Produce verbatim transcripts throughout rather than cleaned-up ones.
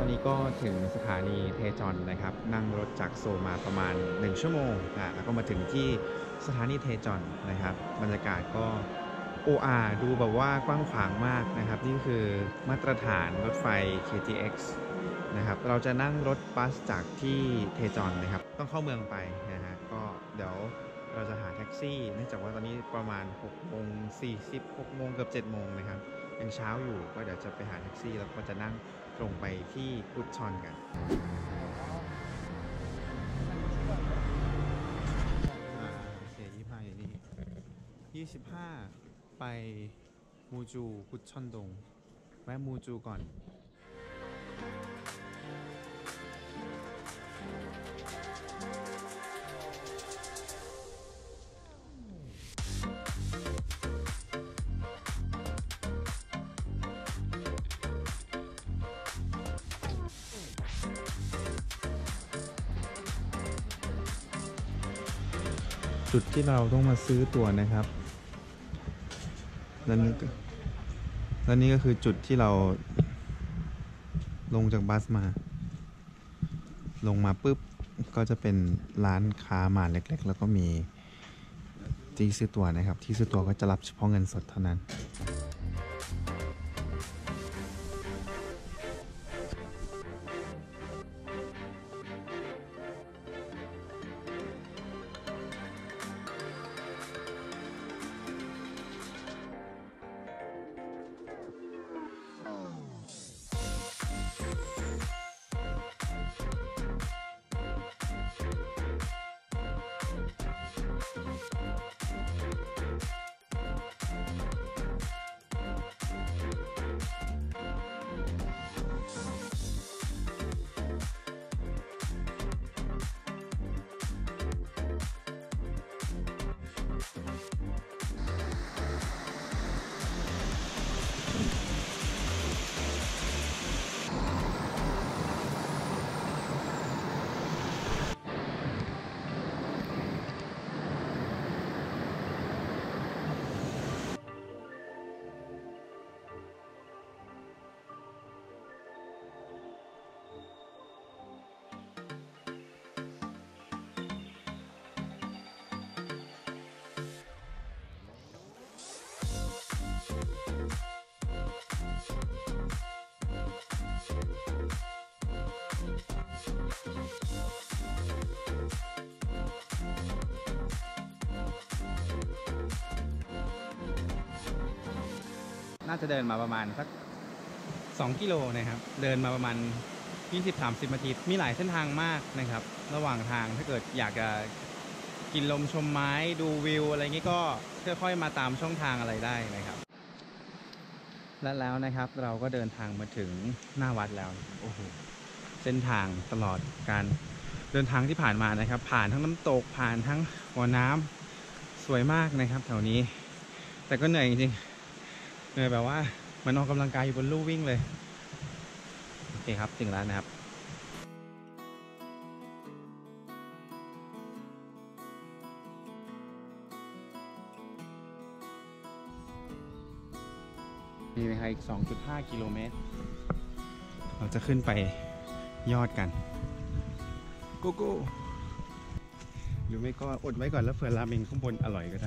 อนนี้ก็ถึงสถานีเทจอนนะครับนั่งรถจากโซลมาประมาณหนึ่งชั่วโมงอ่ะแล้วก็มาถึงที่สถานีเทจอนนะครับบรรยากาศก็โออาดูแบบว่ากว้างขวางมากนะครับนี่คือมาตรฐานรถไฟ เค ที เอ็กซ์ นะครับเราจะนั่งรถบัสจากที่เทจอนนะครับต้องเข้าเมืองไปนะฮะก็เดี๋ยวเราจะหาแท็กซี่เนื่องจากว่าตอนนี้ประมาณหกโมงสี่สิบ หกโมงเกือบเจ็ดโมงนะครับยังเช้าอยู่ก็เดี๋ยวจะไปหาแท็กซี่แล้วก็จะนั่งตรงไปที่พุชชอนกันเสียยี่ห้าอยู่นี่ยี่สิบห้าไปมูจูพุชชอนดงแวะมูจูก่อนจุดที่เราต้องมาซื้อตั๋วนะครับและนี่ก็และนี่ก็คือจุดที่เราลงจากบัสมาลงมาปุ๊บก็จะเป็นร้านค้าหมาเล็กๆแล้วก็มีที่ซื้อตั๋วนะครับที่ซื้อตั๋วก็จะรับเฉพาะเงินสดเท่านั้นน่าจะเดินมาประมาณสักสองกิโลนะครับเดินมาประมาณ ยี่สิบถึงสามสิบ นาทีมีหลายเส้นทางมากนะครับระหว่างทางถ้าเกิดอยากจะกินลมชมไม้ดูวิวอะไรเงี้ยก็ค่อยๆมาตามช่องทางอะไรได้นะครับและแล้วนะครับเราก็เดินทางมาถึงหน้าวัดแล้วโอ้โหเส้นทางตลอดการเดินทางที่ผ่านมานะครับผ่านทั้งน้ำตกผ่านทั้งบ่อน้ำสวยมากนะครับแถวนี้แต่ก็เหนื่อยจริงๆเหนื่อยแบบว่าเหมือนออกกำลังกายอยู่บนลู่วิ่งเลยโอเคครับถึงแล้วนะครับมีนะครับอีก สองจุดห้า กิโลเมตรเราจะขึ้นไปยอดกันโกโก้หรือไม่ก็อดไว้ก่อนแล้วเผื่อราเมงข้างบนอร่อยก็ได้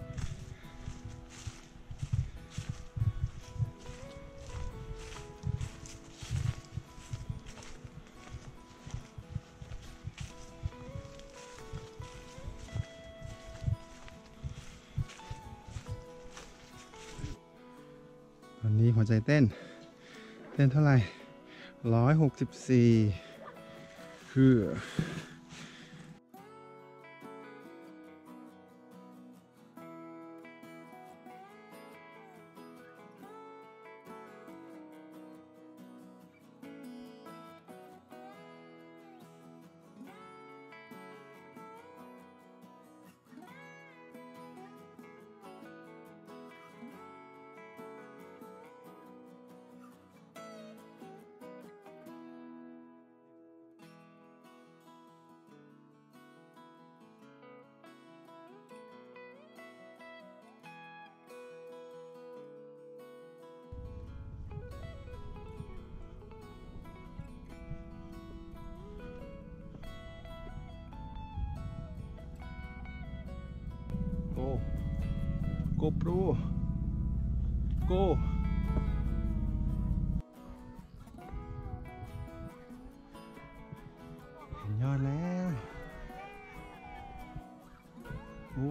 ตอนนี้หัวใจเต้นเต้นเท่าไหร่หนึ่งร้อยหกสิบสี่คือ GoPro Go เห็นยอดแล้วโอ้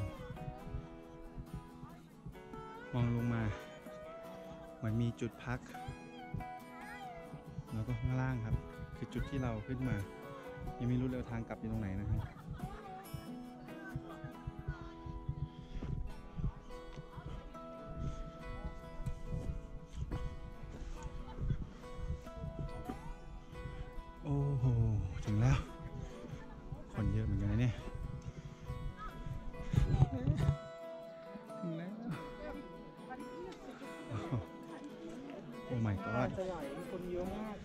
มองลงมาเหมือนมีจุดพักแล้วก็ข้างล่างครับคือจุดที่เราขึ้นมายังไม่รู้เลยทางกลับอยู่ตรงไหนนะครับโอ้โหถึงแล้วคนเยอะเหมือนกันนะเนี่ยถึงแล้วโอ้ my god จะไหวคนเยอะมาก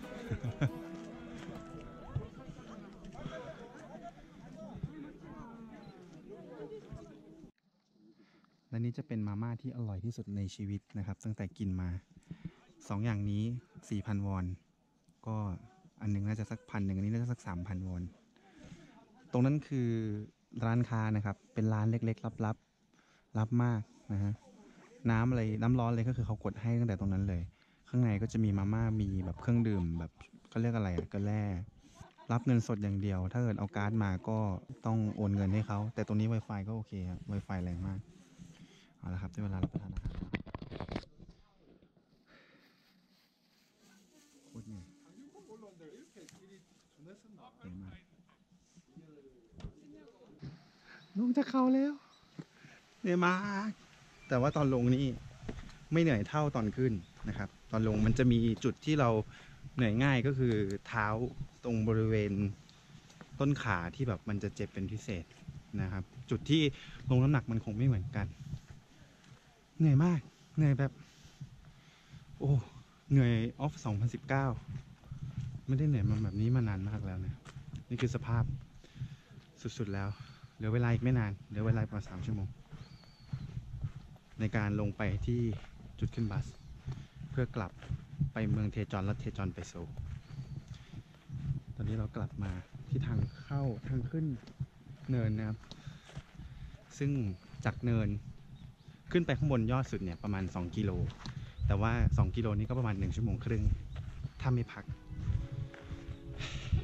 และนี่จะเป็นมาม่าที่อร่อยที่สุดในชีวิตนะครับตั้งแต่กินมาสองอย่างนี้ สี่พัน วอนก็อันหนึงน่าจะสักพันหนึ่งอันนี้น่าจะสัก สามพัน วอนตรงนั้นคือร้านค้านะครับเป็นร้านเล็กๆลับๆลับมากนะฮะน้ำอะไรน้ำร้อนเลยก็คือเขากดให้ตั้งแต่ตรงนั้นเลยข้างในก็จะมีมาม่ามีแบบเครื่องดื่มแบบเขาเรียกอะไรอะก็แร่รับเงินสดอย่างเดียวถ้าเกิดเอาการ์ดมาก็ต้องโอนเงินให้เขาแต่ตรงนี้ Wi-Fi ก็โอเคครับ Wi-Fi แรงมากเอาละครับได้เวลารับประทานอาหารโคตรเหนื่อยเหนื่อยมากลงจากเขาแล้วเหนื่อยมากแต่ว่าตอนลงนี่ไม่เหนื่อยเท่าตอนขึ้นนะครับตอนลงมันจะมีจุดที่เราเหนื่อยง่ายก็คือเท้าตรงบริเวณต้นขาที่แบบมันจะเจ็บเป็นพิเศษนะครับจุดที่ลงน้ำหนักมันคงไม่เหมือนกันเหนื่อยมากเหนื่อยแบบโอ้เหนื่อยออฟสองพันสิบเก้าไม่ได้เหนื่อยมาแบบนี้มานานมากแล้วนะนี่คือสภาพสุดๆแล้วเหลือเวลาอีกไม่นานเหลือเวลาประมาณสามชั่วโมงในการลงไปที่จุดขึ้นบัสเพื่อกลับไปเมืองเทจอนและเทจอนไปโซลตอนนี้เรากลับมาที่ทางเข้าทางขึ้นเนินนะครับซึ่งจากเนินขึ้นไปข้างบนยอดสุดเนี่ยประมาณสองกิโลแต่ว่าสองกิโลนี้ก็ประมาณหนึ่งชั่วโมงครึ่งถ้าไม่พัก